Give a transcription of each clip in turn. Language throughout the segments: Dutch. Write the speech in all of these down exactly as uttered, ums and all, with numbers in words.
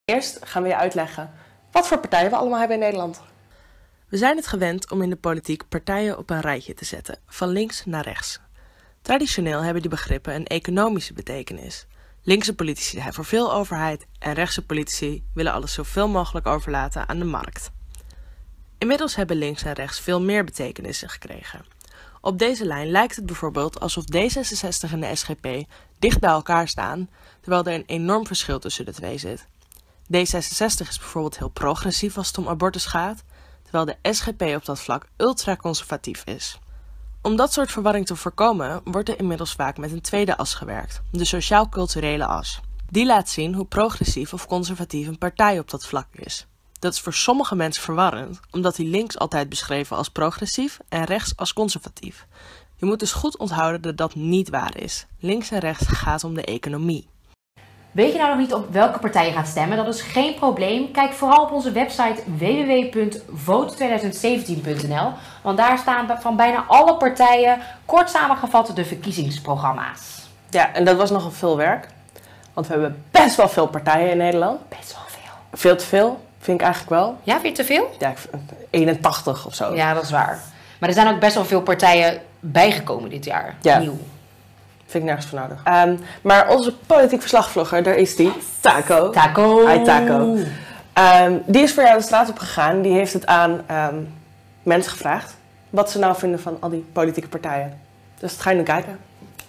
Eerst gaan we je uitleggen wat voor partijen we allemaal hebben in Nederland. We zijn het gewend om in de politiek partijen op een rijtje te zetten, van links naar rechts. Traditioneel hebben die begrippen een economische betekenis. Linkse politici zijn voor veel overheid en rechtse politici willen alles zoveel mogelijk overlaten aan de markt. Inmiddels hebben links en rechts veel meer betekenissen gekregen. Op deze lijn lijkt het bijvoorbeeld alsof D zesenzestig en de S G P dicht bij elkaar staan, terwijl er een enorm verschil tussen de twee zit. D zesenzestig is bijvoorbeeld heel progressief als het om abortus gaat, terwijl de S G P op dat vlak ultraconservatief is. Om dat soort verwarring te voorkomen, wordt er inmiddels vaak met een tweede as gewerkt, de sociaal-culturele as. Die laat zien hoe progressief of conservatief een partij op dat vlak is. Dat is voor sommige mensen verwarrend, omdat die links altijd beschreven als progressief en rechts als conservatief. Je moet dus goed onthouden dat dat niet waar is. Links en rechts gaat om de economie. Weet je nou nog niet op welke partij je gaat stemmen? Dat is geen probleem. Kijk vooral op onze website w w w punt vote twintig zeventien punt n l. Want daar staan van bijna alle partijen kort samengevat de verkiezingsprogramma's. Ja, en dat was nogal veel werk. Want we hebben best wel veel partijen in Nederland. Best wel veel. Veel te veel, vind ik eigenlijk wel. Ja, vind je te veel? Ja, eenentachtig of zo. Ja, dat is waar. Maar er zijn ook best wel veel partijen bijgekomen dit jaar. Ja. Nieuw. Vind ik nergens voor nodig. Um, maar onze politiek verslagvlogger, daar is die. Taco. Taco. Hi Taco. Um, die is voor jou de straat op gegaan. Die heeft het aan um, mensen gevraagd wat ze nou vinden van al die politieke partijen. Dus dat ga je nu kijken.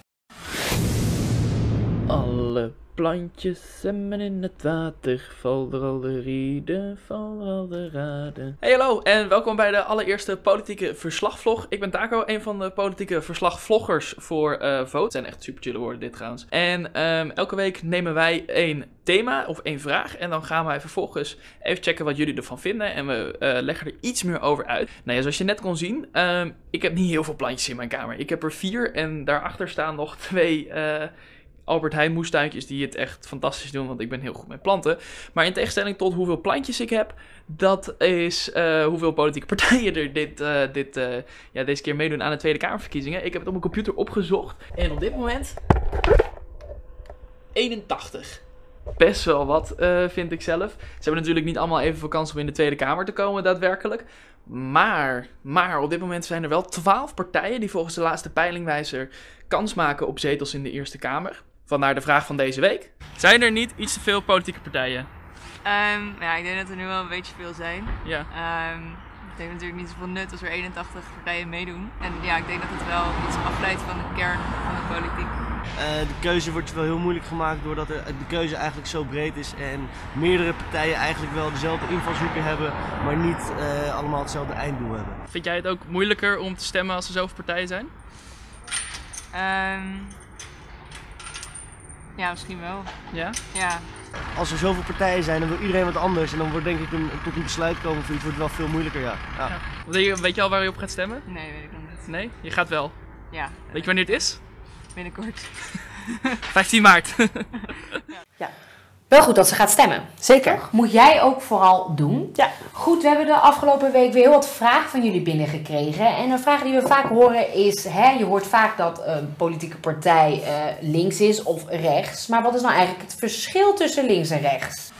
Alle plantjes zwemmen in het water, val er al de rieden, val er al de raden. Hey hallo en welkom bij de allereerste politieke verslagvlog. Ik ben Taco, een van de politieke verslagvloggers voor uh, Vote. Het zijn echt super chille woorden dit trouwens. En um, elke week nemen wij één thema of één vraag en dan gaan wij vervolgens even checken wat jullie ervan vinden en we uh, leggen er iets meer over uit. Nou ja, zoals je net kon zien, um, ik heb niet heel veel plantjes in mijn kamer. Ik heb er vier en daarachter staan nog twee uh, Albert Heijn moestuintjes die het echt fantastisch doen, want ik ben heel goed met planten. Maar in tegenstelling tot hoeveel plantjes ik heb, dat is uh, hoeveel politieke partijen er dit, uh, dit, uh, ja, deze keer meedoen aan de Tweede Kamerverkiezingen. Ik heb het op mijn computer opgezocht en op dit moment eenentachtig. Best wel wat, uh, vind ik zelf. Ze hebben natuurlijk niet allemaal evenveel kans om in de Tweede Kamer te komen, daadwerkelijk. Maar, maar op dit moment zijn er wel twaalf partijen die volgens de laatste peilingwijzer kans maken op zetels in de Eerste Kamer. Vandaar de vraag van deze week. Zijn er niet iets te veel politieke partijen? Um, ja, ik denk dat er nu wel een beetje veel zijn. Ja. Um, het heeft natuurlijk niet zoveel nut als er eenentachtig partijen meedoen. En ja, ik denk dat het wel iets afleidt van de kern van de politiek. Uh, de keuze wordt wel heel moeilijk gemaakt doordat er, de keuze eigenlijk zo breed is en meerdere partijen eigenlijk wel dezelfde invalshoeken hebben, maar niet uh, allemaal hetzelfde einddoel hebben. Vind jij het ook moeilijker om te stemmen als er zoveel partijen zijn? Um, ja, misschien wel. Ja? Ja. Als er zoveel partijen zijn, dan wil iedereen wat anders en dan wordt denk ik een, tot een besluit komen voor iets wordt het wel veel moeilijker, ja. ja. ja. Weet, je, weet je al waar je op gaat stemmen? Nee, weet ik nog niet. Nee? Je gaat wel? Ja. Weet je wanneer het is? Binnenkort. vijftien maart. Ja. Wel goed dat ze gaat stemmen. Zeker. Moet jij ook vooral doen. Ja. Goed, we hebben de afgelopen week weer heel wat vragen van jullie binnengekregen. En een vraag die we vaak horen is, hè, je hoort vaak dat een politieke partij uh, links is of rechts. Maar wat is nou eigenlijk het verschil tussen links en rechts?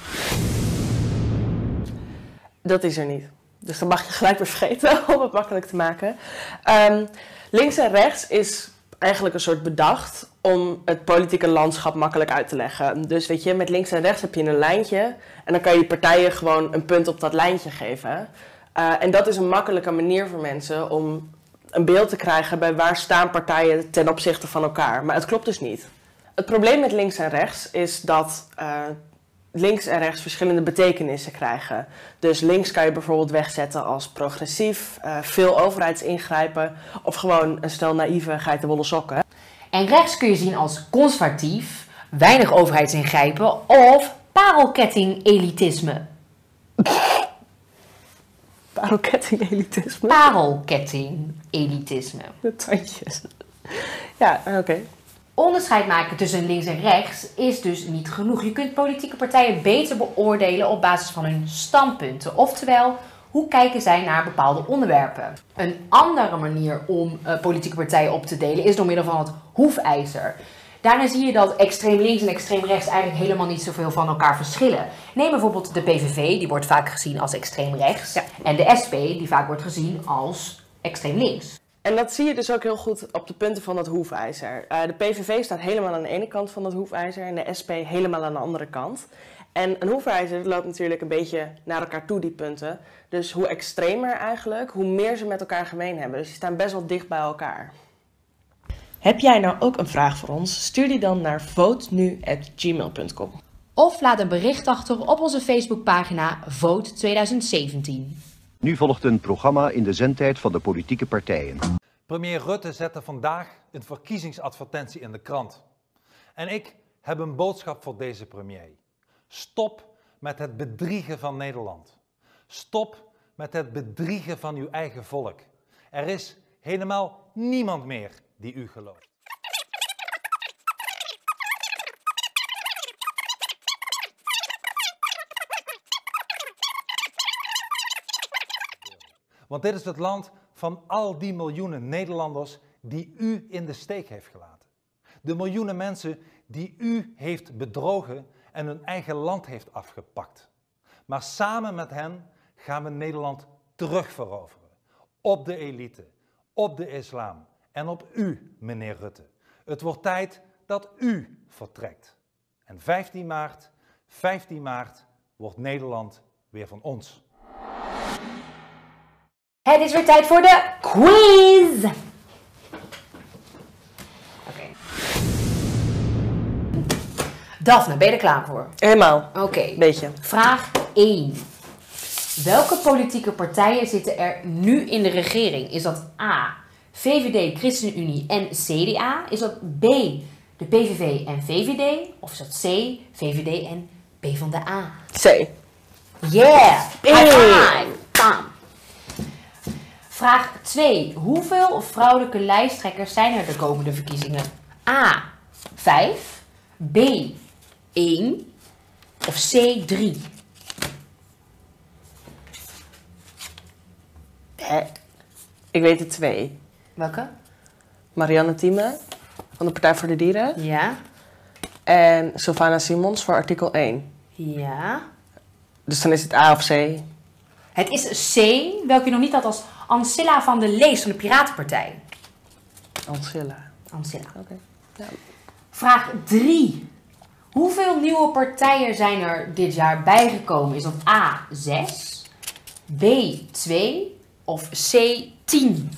Dat is er niet. Dus dan mag je gelijk weer vergeten om het makkelijk te maken. Um, links en rechts is eigenlijk een soort bedacht om het politieke landschap makkelijk uit te leggen. Dus weet je, met links en rechts heb je een lijntje en dan kan je die partijen gewoon een punt op dat lijntje geven. Uh, en dat is een makkelijke manier voor mensen om een beeld te krijgen bij waar staan partijen ten opzichte van elkaar. Maar het klopt dus niet. Het probleem met links en rechts is dat uh, links en rechts verschillende betekenissen krijgen. Dus links kan je bijvoorbeeld wegzetten als progressief, uh, veel overheidsingrijpen of gewoon een stel naïeve geitenwolle sokken. En rechts kun je zien als conservatief, weinig overheidsingrijpen of parelketting-elitisme. Parelketting-elitisme? Parelketting-elitisme. De tandjes. Ja, oké. Okay. Onderscheid maken tussen links en rechts is dus niet genoeg. Je kunt politieke partijen beter beoordelen op basis van hun standpunten. Oftewel, hoe kijken zij naar bepaalde onderwerpen? Een andere manier om uh, politieke partijen op te delen is door middel van het hoefijzer. Daarna zie je dat extreem links en extreem rechts eigenlijk helemaal niet zoveel van elkaar verschillen. Neem bijvoorbeeld de P V V, die wordt vaak gezien als extreem rechts. Ja. En de S P, die vaak wordt gezien als extreem links. En dat zie je dus ook heel goed op de punten van dat hoefijzer. Uh, de P V V staat helemaal aan de ene kant van dat hoefijzer en de S P helemaal aan de andere kant. En een hoefijzer loopt natuurlijk een beetje naar elkaar toe, die punten. Dus hoe extremer eigenlijk, hoe meer ze met elkaar gemeen hebben. Dus die staan best wel dicht bij elkaar. Heb jij nou ook een vraag voor ons? Stuur die dan naar vote nu at gmail punt com. Of laat een bericht achter op onze Facebookpagina Vote twintig zeventien. Nu volgt een programma in de zendtijd van de politieke partijen. Premier Rutte zette vandaag een verkiezingsadvertentie in de krant. En ik heb een boodschap voor deze premier. Stop met het bedriegen van Nederland. Stop met het bedriegen van uw eigen volk. Er is helemaal niemand meer die u gelooft. Want dit is het land van al die miljoenen Nederlanders die u in de steek heeft gelaten. De miljoenen mensen die u heeft bedrogen en hun eigen land heeft afgepakt. Maar samen met hen gaan we Nederland terugveroveren. Op de elite, op de islam en op u, meneer Rutte. Het wordt tijd dat u vertrekt. En vijftien maart, vijftien maart wordt Nederland weer van ons. Het is weer tijd voor de quiz! Oké. Okay. Daphne, ben je er klaar voor? Helemaal. Oké. Okay. Beetje. Vraag één. Welke politieke partijen zitten er nu in de regering? Is dat A, V V D, ChristenUnie en C D A? Is dat B, de P V V en V V D? Of is dat C, V V D en PvdA? C. Yeah! High five! Bam! Vraag twee. Hoeveel vrouwelijke lijsttrekkers zijn er de komende verkiezingen? A, vijf, B, één of C, drie? Hè? Ik weet er twee. Welke? Marianne Thieme van de Partij voor de Dieren. Ja. En Sylvana Simons voor artikel één. Ja. Dus dan is het A of C. Het is C, welke je nog niet had, als Ancilla van de Lees van de Piratenpartij. Ancilla. Ancilla. Oké. Okay. Ja. Vraag drie. Hoeveel nieuwe partijen zijn er dit jaar bijgekomen? Is dat A, zes, B, twee of C, tien?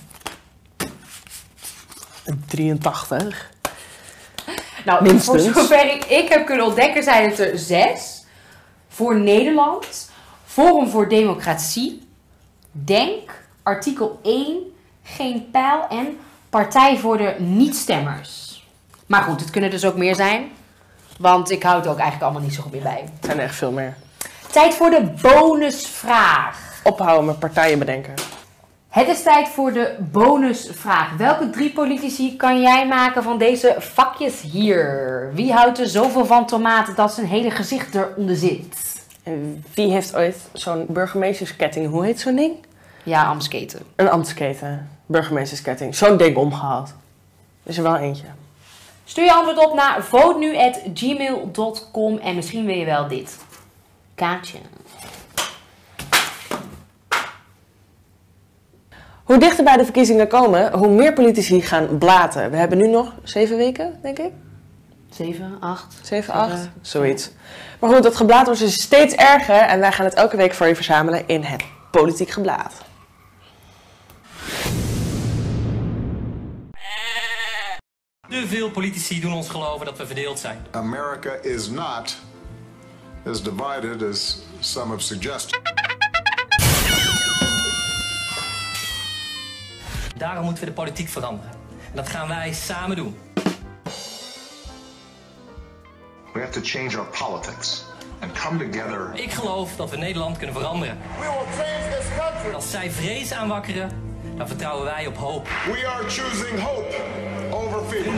drieëntachtig. Nou, minstens. Voor zover ik, ik heb kunnen ontdekken zijn het er zes. Voor Nederland, Forum voor Democratie, Denk, artikel één, Geen Pijl en Partij voor de Niet-stemmers. Maar goed, het kunnen dus ook meer zijn. Want ik hou het ook eigenlijk allemaal niet zo goed meer bij. Het zijn er echt veel meer. Tijd voor de bonusvraag. Ophouden met partijen bedenken. Het is tijd voor de bonusvraag. Welke drie politici kan jij maken van deze vakjes hier? Wie houdt er zoveel van tomaten dat zijn hele gezicht eronder zit? En wie heeft ooit zo'n burgemeestersketting, hoe heet zo'n ding? Ja, ambtsketen. Een ambtsketen, burgemeestersketting. Zo'n ding omgehaald. Is er wel eentje. Stuur je antwoord op naar vote nu at gmail dot com en misschien wil je wel dit. Kaartje. Hoe dichter bij de verkiezingen komen, hoe meer politici gaan blaten. We hebben nu nog zeven weken, denk ik. Zeven, acht. Zeven, acht, zoiets. Maar goed, dat geblaat wordt dus steeds erger en wij gaan het elke week voor je verzamelen in het Politiek Geblaat. Te veel politici doen ons geloven dat we verdeeld zijn. America is not as divided as some have suggested. Daarom moeten we de politiek veranderen. En dat gaan wij samen doen. We have to change our politics and come together. Ik geloof dat we Nederland kunnen veranderen. We will change this country. En als zij vrees aanwakkeren, dan vertrouwen wij op hoop. We are choosing hope over fear.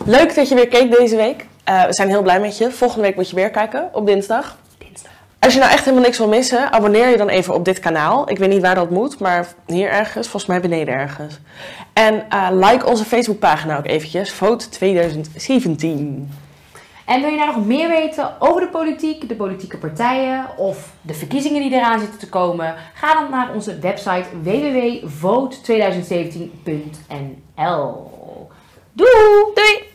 Leuk dat je weer keek deze week. Uh, we zijn heel blij met je. Volgende week moet je weer kijken op dinsdag. dinsdag. Als je nou echt helemaal niks wil missen, abonneer je dan even op dit kanaal. Ik weet niet waar dat moet, maar hier ergens, volgens mij beneden ergens. En uh, like onze Facebookpagina ook eventjes, Vote twintig zeventien. En wil je nou nog meer weten over de politiek, de politieke partijen of de verkiezingen die eraan zitten te komen? Ga dan naar onze website w w w punt vote twintig zeventien punt n l. Doei! Doei!